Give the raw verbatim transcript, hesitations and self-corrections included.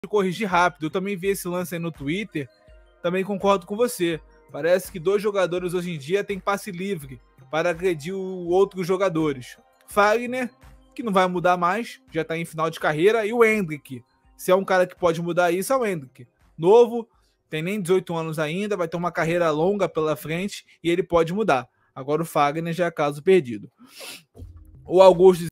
corrigir rápido. Eu também vi esse lance aí no Twitter, também concordo com você. Parece que dois jogadores hoje em dia têm passe livre para agredir outros jogadores. Fagner, que não vai mudar mais, já está em final de carreira, e o Endrick. Se é um cara que pode mudar isso, é o Endrick. Novo, tem nem dezoito anos ainda, vai ter uma carreira longa pela frente e ele pode mudar. Agora o Fagner já é caso perdido. O Augusto